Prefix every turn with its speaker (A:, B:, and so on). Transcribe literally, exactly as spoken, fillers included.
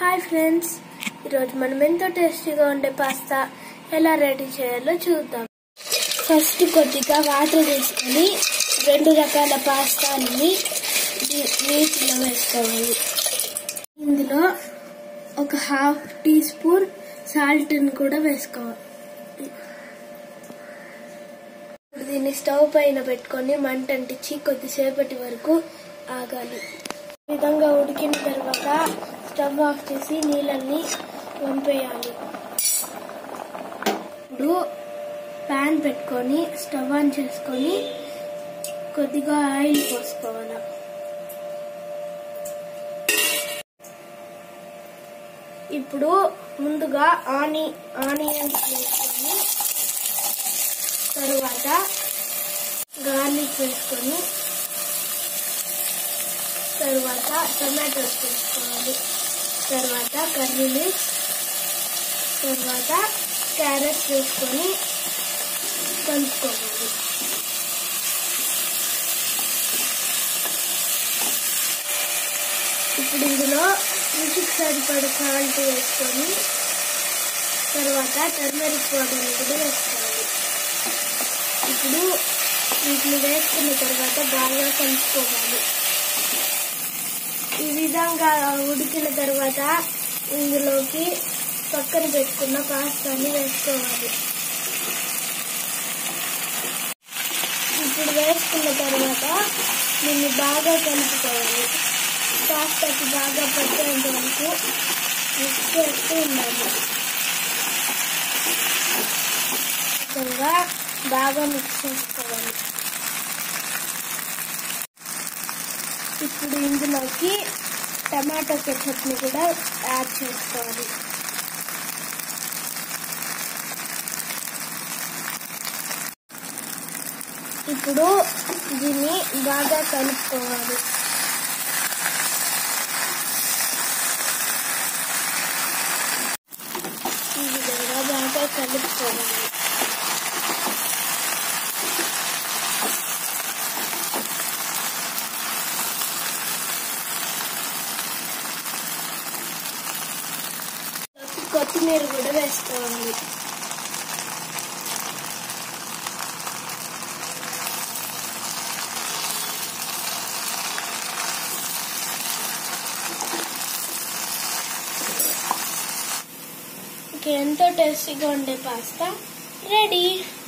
A: Hi friends, ఈరోజు మనం ఎంతో టేస్టీగా ఉండే పాస్తా ఎలా రెడీ చేయాలో చూద్దాం. ఫస్ట్ కొద్దిగా వాటర్ వేసుకొని రెండు రకాల పాస్తాలని నీటిలో వేసుకోవాలి. ఇందులో ఒక హాఫ్ టీ స్పూన్ సాల్ట్ని కూడా వేసుకోవాలి. దీన్ని స్టవ్ పైన పెట్టుకొని మంట అంటించి కొద్దిసేపటి వరకు ఆగాలి. ఈ విధంగా ఉడికిన తర్వాత స్టవ్ ఆఫ్ చేసి నీళ్ళని వంపేయాలి. ఇప్పుడు ప్యాన్ పెట్టుకొని స్టవ్ ఆన్ చేసుకొని కొద్దిగా ఆయిల్ పోసుకోవాలి. ఇప్పుడు ముందుగా ఆని ఆనియన్స్ వేసుకొని తరువాత గార్లిక్ వేసుకొని తర్వాత టమాటోస్ వేసుకోవాలి. తర్వాత కర్రీ లీవ్స్, తర్వాత క్యారెట్స్ వేసుకొని కలుపుకోవాలి. ఇప్పుడు ఇందులో రుచికి సరిపడ సాల్ట్ వేసుకొని తర్వాత టర్మరిక్ పౌడర్ని కూడా వేసుకోవాలి. ఇప్పుడు వీటిని వేసుకున్న తర్వాత బాగా కలుపుకోవాలి. ఈ విధంగా ఉడికిన తర్వాత ఇందులోకి పక్కన పెట్టుకున్న పాస్తాని వేసుకోవాలి. ఇప్పుడు వేసుకున్న తర్వాత దీన్ని బాగా కలుపుకోవాలి. పాస్తాకి బాగా పట్టేంత వరకు మిక్స్ చేస్తూ ఉండాలి. విధంగా బాగా మిక్స్ చేసుకోవాలి. ఇప్పుడు ఇందులోకి టమాటో కెచప్ని కూడా యాడ్ చేసుకోవాలి. ఇప్పుడు దీన్ని బాగా కలుపుకోవాలి. ఈ విధంగా బాగా కలుపుకోవాలి. కొత్తిమీర కూడా వేసుకోవాలి. ఎంతో టేస్టీగా ఉండే పాస్తా రెడీ.